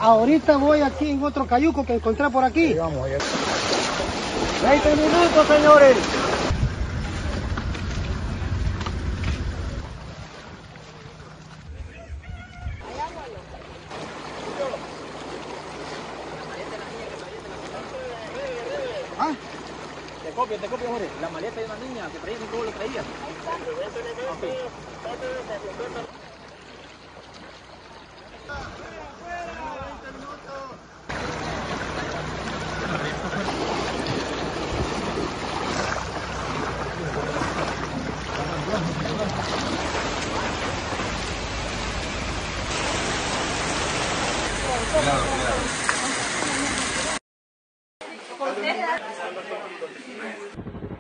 Ahorita voy aquí en otro cayuco que encontré por aquí. Sí, vamos, ya. 20 minutos, señores. ¿Ah? Te copio, Jorge. La maleta de una niña que traía, todo lo traía. Okay. Cuidado.